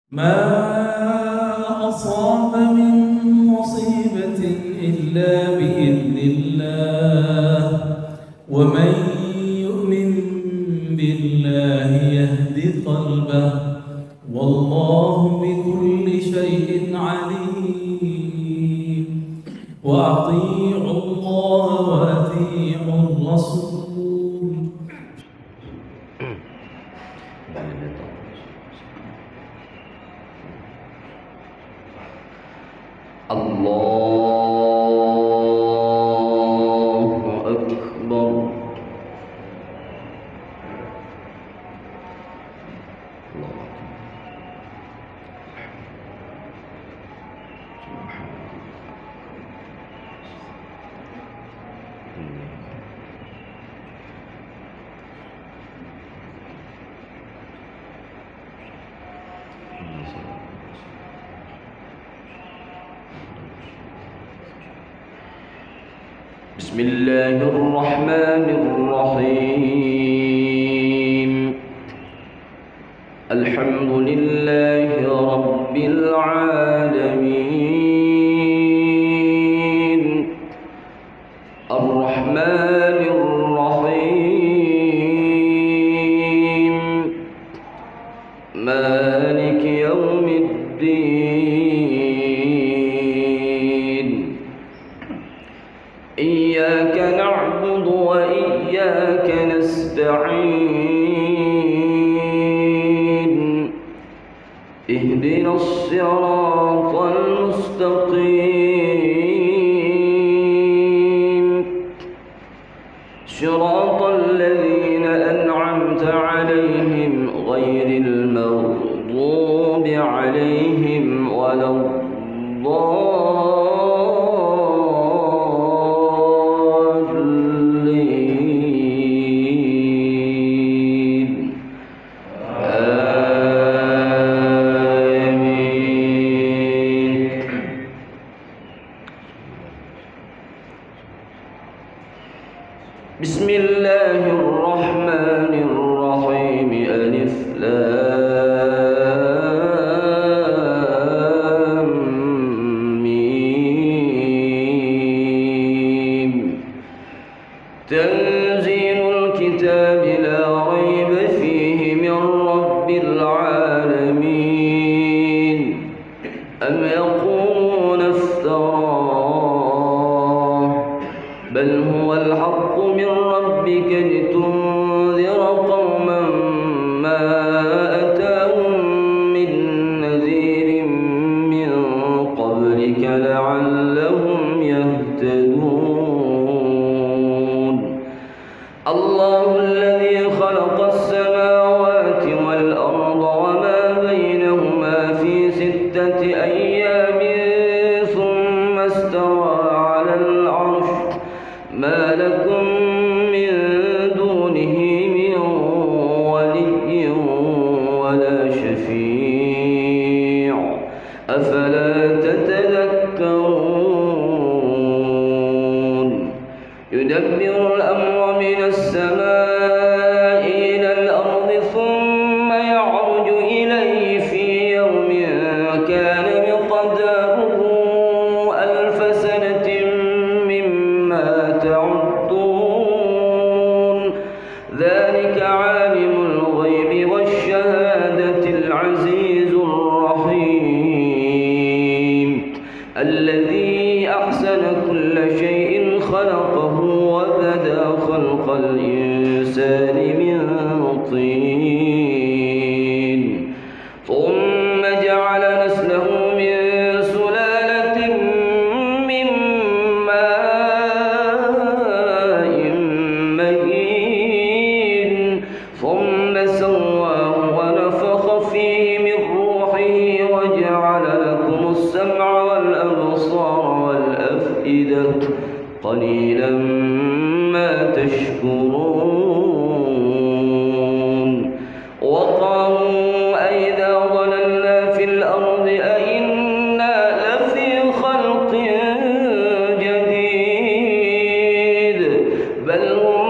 ما أصاب من مصيبة إلا بإذن الله ومن يؤمن بالله يهد قلبه والله بكل شيء عليم وأطيعوا الله وأطيعوا الرسول الله أكبر. بسم الله الرحمن الرحيم. الحمد لله رب العالمين الرحمن الرحيم مالك يوم الدين. إياك نعبد وإياك نستعين. اهدنا الصراط المستقيم صراط الذين أنعمت عليهم غير المغضوب عليهم ولا الضالين. آمين. بسم الله الرحمن الرحيم. ألف لام ميم. تنزيل الكتاب لا ريب فيه من رب العالمين. أم يقولون افتراه بل هو الحق من ربك لتنذر قوما ما أتاهم من نذير من قبلك لعلهم يهتدون. الله الذي خلق السماوات والأرض وما بينهما في 6 أيام ثم استوى على العرش. ما لكم من دونه من ولي ولا شفيع أفلا تتذكرون. يدبر الأمر من السماء إلى الأرض ثم يعرج إليه في يوم كان مقداره 1000 سنة مما تعدون. ذلك عالم الغيب والشهادة العزيز الرحيم الذي أحسن كل شيء خلقه وبدأ خلق الإنسان من طين ثم جعل نسله من سلالة من ماء مهين ثم سواه ونفخ فيه من روحه وجعل لكم السمع والأبصار والأفئدة قليلا ما تشكرون. وقالوا أئذا ضللنا في الأرض أئنا لفي خلق جديد بل هم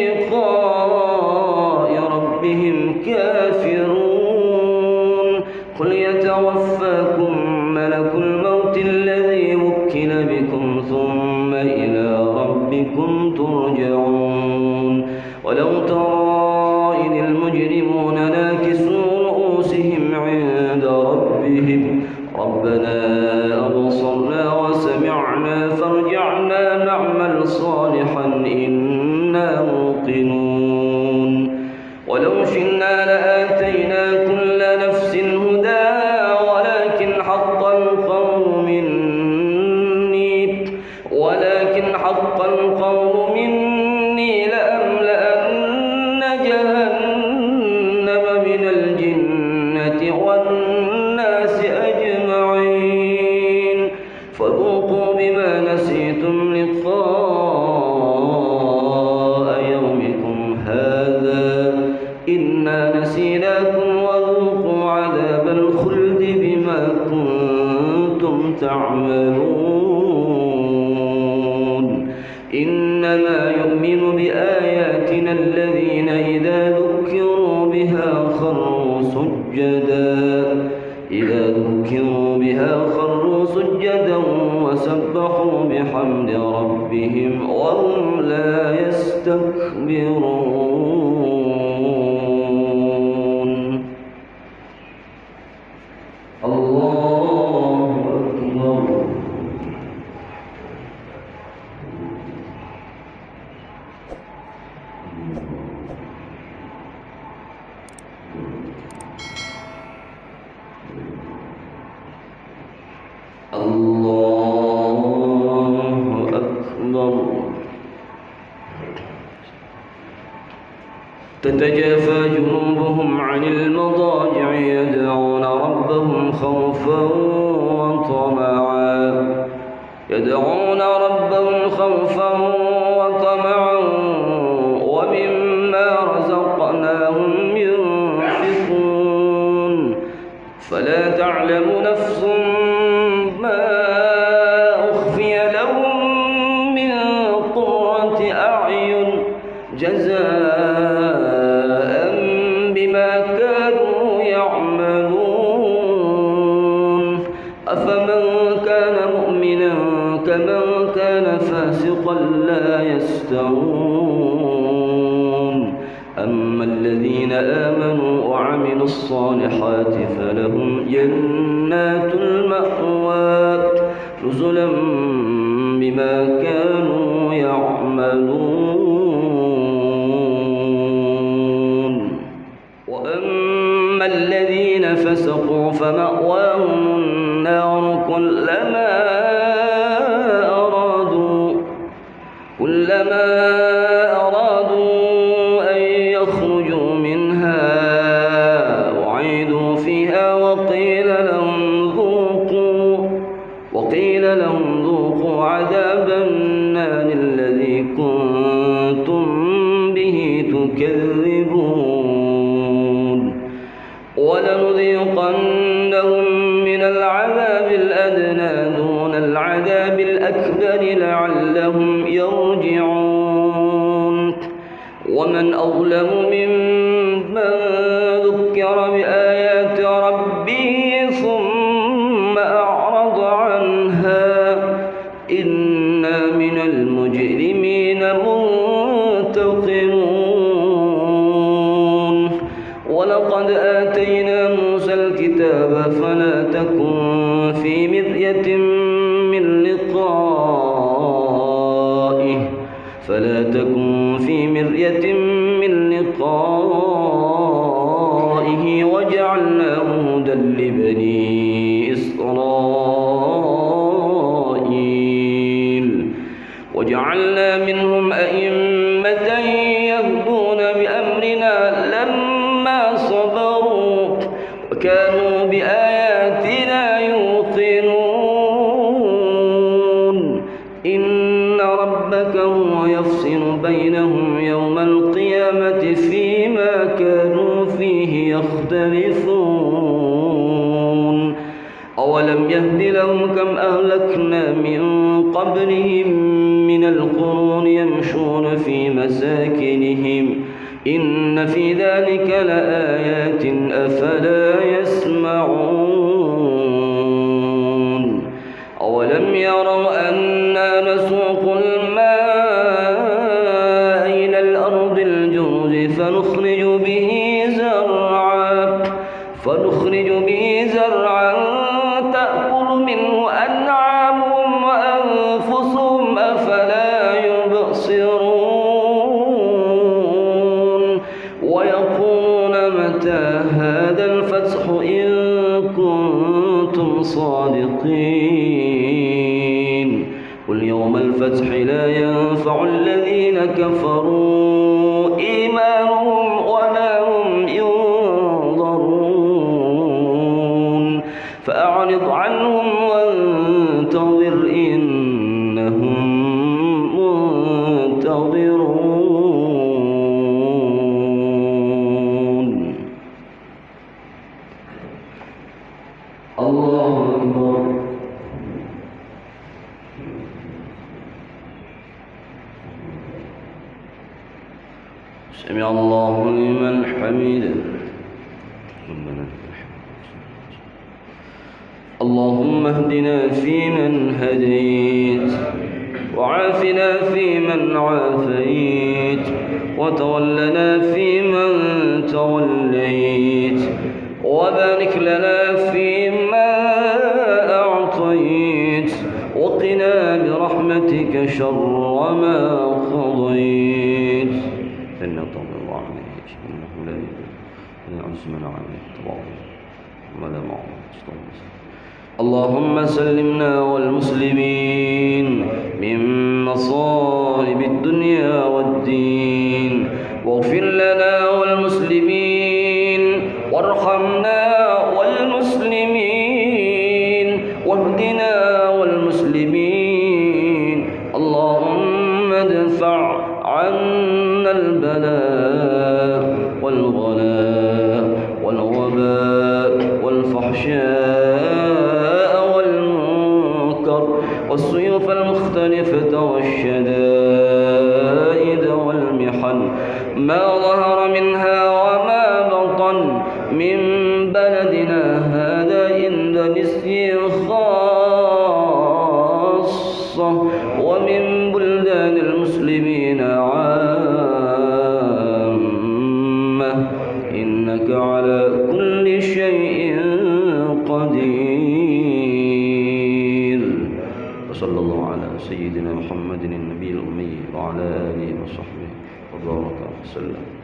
بلقاء ربهم كافرون. قل يتوفاكم ملك الموت الذي وكل بكم ثم إلى ربكم ترجعون ولو ترى إذ المجرمون ناكسوا رؤوسهم عند ربهم ربنا أبصرنا وسمعنا فارجعنا نعمل صالحا إنا موقنون ولو شئنا لآتينا كل نفس هداها ولكن حق القول مني لأملأن جهنم من الجنة والناس أجمعين فذوقوا بما نسيتم لقاء يومكم هذا إنا نسيناكم وذوقوا عذاب الخلد بما كنتم تعملون إنما يؤمن بآياتنا الذين إذا ذكروا بها خروا سجدا وسبحوا بحمد ربهم وهم لا يستكبرون الله أكبر الله أكبر تتجافى جنوبهم عن المضاجع يدعون ربهم خوفا وطمعا ومما رزقناهم ينفقون فلا تعلم نفس ما أخفي لهم من قرة أعين جزاء بما كانوا يعملون أفمن كان مؤمنا كمن كان فاسقا لا يستوون أما الذين آمنوا وعملوا الصالحات فلهم جنات المأوى نزلا بما كانوا يعملون وأما الذين فسقوا فمأواهم النار كلما أرادوا أن يخرجوا منها أعيدوا فيها وقيل لهم ذوقوا عذاب النار الذي كنتم به تكذبون ولنذيقنهم من العذاب الأدنى دون العذاب الأكبر لعلهم يرجعون ومن أظلم ممن ذكر بآيات ربه ثم أعرض عنها إنا من المجرمين منتقمون ولقد آتينا موسى الكتاب فلا تكن في مرية من لقائه وجعلناه هدى لبني إسرائيل وجعلنا منهم أئمة يهدون بأمرنا لما صبروا وكانوا بآياتنا يوقنون إن ربك هو يفصل بينهم يوم القيامة فيما كانوا فيه يختلفون أولم يهد لهم كم أهلكنا من قبلهم من القرون يمشون في مساكنهم إن في ذلك لآيات أفلا يسمعون نخرج به زرعا تأكل منه أنعامهم وأنفسهم أفلا يبصرون ويقولون متى هذا الفتح إن كنتم صادقين قل يوم الفتح لا ينفع الذين كفروا إيمانهم ولا هم ينظرون فأعرض عنهم وانتظر إنهم منتظرون. الله أكبر. سمع الله لمن حمده. اللهم اهدنا فيمن هديت وعافنا فيمن عافيت وتولنا فيمن توليت وبارك لنا فيما أعطيت وقنا برحمتك شر ما قضيت فإنك تقضي الله عليك إنه لا يعز من عليك تبارك ولا معه. اللهم سلمنا والمسلمين من مصائب الدنيا والدين واغفر لنا والمسلمين وارحمنا والمسلمين واهدنا والمسلمين. اللهم ادفع عنا البلاء والغلاء والوباء والفحشاء والمنكر والسيوف المختلفة والشدائد والمحن ما ظهر منها وما بطن من بلدنا هذا إندونيسيا خاصة ومن بلدان المسلمين عامة إنك على كل شيء قدير. وصلى الله على سيدنا محمد النبي الأمي وعلى آله وصحبه وبارك وسلم.